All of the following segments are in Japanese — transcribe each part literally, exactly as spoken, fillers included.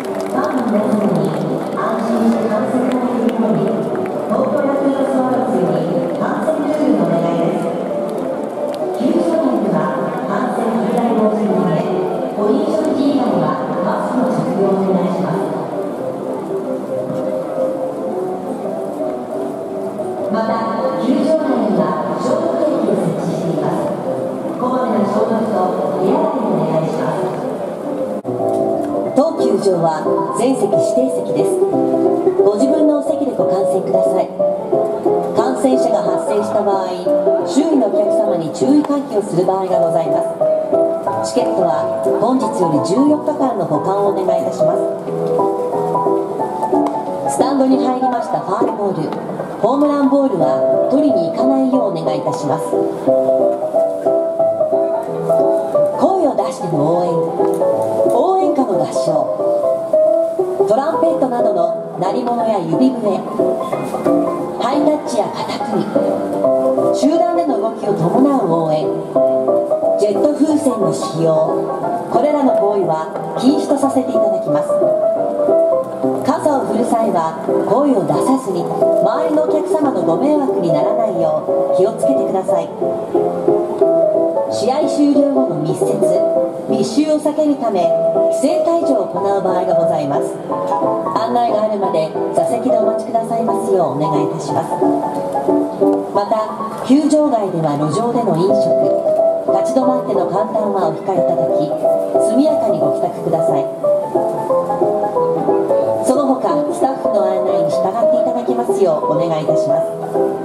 当球場は全席指定席です。ご自分のお席でご観戦ください。感染者が発生した場合、周囲のお客様に注意喚起をする場合がございます。チケットは本日よりじゅうよっかかんの保管をお願いいたします。スタンドに入りましたファウルボール、ホームランボールは取りに行かないようお願いいたします。声を出しての応援、応援歌の合唱、トランペットなどの鳴り物や指笛、ハイタッチや肩組み、集団での動きを伴う応援、ジェット風船の使用、これらの行為は禁止とさせていただきます。傘を振る際は声を出さずに周りのお客様のご迷惑にならないよう気をつけてください。試合終了後の密接、密集を避けるため規制退場を行う場合がございます。案内があるまで座席でお待ちくださいますようお願いいたします。また球場外では路上での飲食、立ち止まっての歓談はお控えいただき、速やかにご帰宅ください。その他スタッフの案内に従っていただきますようお願いいたします。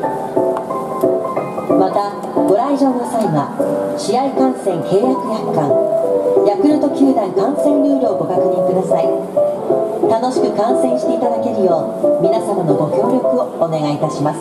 またご来場の際は試合観戦契約約款、ヤクルト球団観戦ルールをご確認ください。楽しく観戦していただけるよう皆様のご協力をお願いいたします。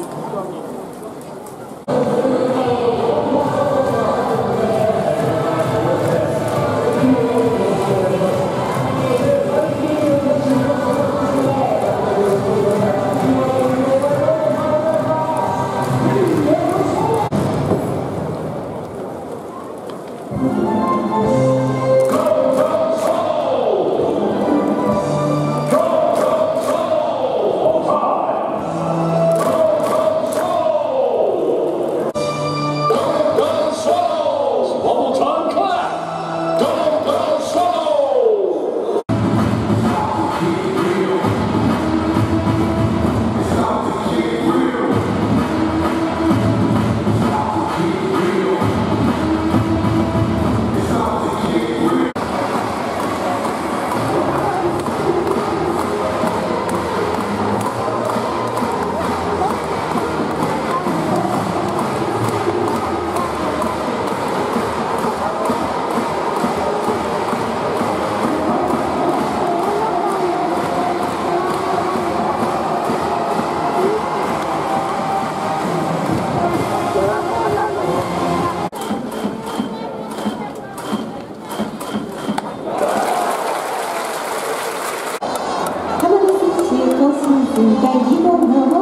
第二号の